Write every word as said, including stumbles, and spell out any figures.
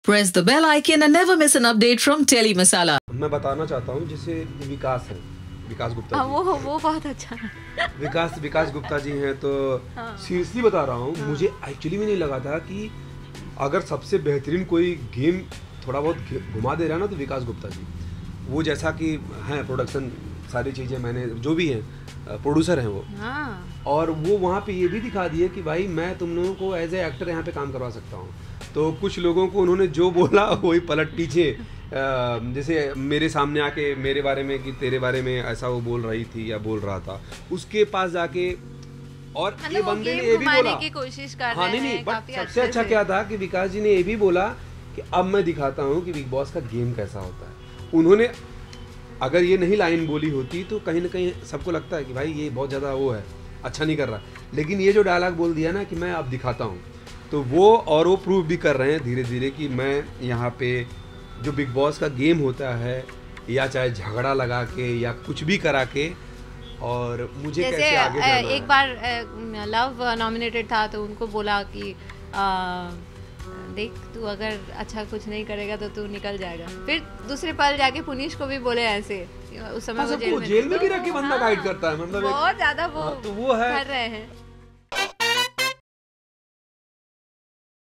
Press the bell icon and never miss an update from Tele Masala. मैं बताना चाहता हूँ जैसे विकास है, विकास गुप्ता हाँ, जी। वो वो बहुत अच्छा विकास विकास गुप्ता जी हैं तो सीरियसली हाँ, बता रहा हूँ हाँ, मुझे एक्चुअली में नहीं लगा था कि अगर सबसे बेहतरीन कोई गेम थोड़ा बहुत घुमा दे रहा है ना तो विकास गुप्ता जी। वो जैसा कि हैं प्रोडक्शन सारी चीज़ें मैंने जो भी हैं प्रोड्यूसर हैं वो हाँ। और वो वहाँ पे ये भी दिखा दिए कि भाई मैं तुम लोगों को एज ए एक्टर यहाँ पे काम करवा सकता हूँ। तो कुछ लोगों को उन्होंने जो बोला वही पलट पीछे जैसे मेरे सामने आके मेरे बारे में कि तेरे बारे में ऐसा वो बोल रही थी या बोल रहा था उसके पास जाके और ये बंदे ने ये भी बोला की कोशिश कर हाँ नहीं नहीं बट सबसे अच्छा क्या था कि विकास जी ने ये भी बोला कि अब मैं दिखाता हूँ कि बिग बॉस का गेम कैसा होता है। उन्होंने अगर ये नहीं लाइन बोली होती तो कहीं ना कहीं सबको लगता है कि भाई ये बहुत ज़्यादा वो है अच्छा नहीं कर रहा, लेकिन ये जो डायलॉग बोल दिया ना कि मैं अब दिखाता हूँ तो वो और वो प्रूव भी कर रहे हैं धीरे धीरे कि मैं यहाँ पे जो बिग बॉस का गेम होता है या चाहे झगड़ा लगा के या कुछ भी करा के और मुझे जैसे कैसे आगे जाना एक है। बार लव नॉमिनेटेड था तो उनको बोला कि आ, देख तू अगर अच्छा कुछ नहीं करेगा तो तू निकल जाएगा। फिर दूसरे पल जाके पुनीश को भी बोले ऐसे, उस समय हाँ, वो जेल में, जेल में भी तो रख के बंदा हाँ, गाइड करता है, मतलब बहुत ज्यादा वो, हाँ, तो वो है कर रहे हैं।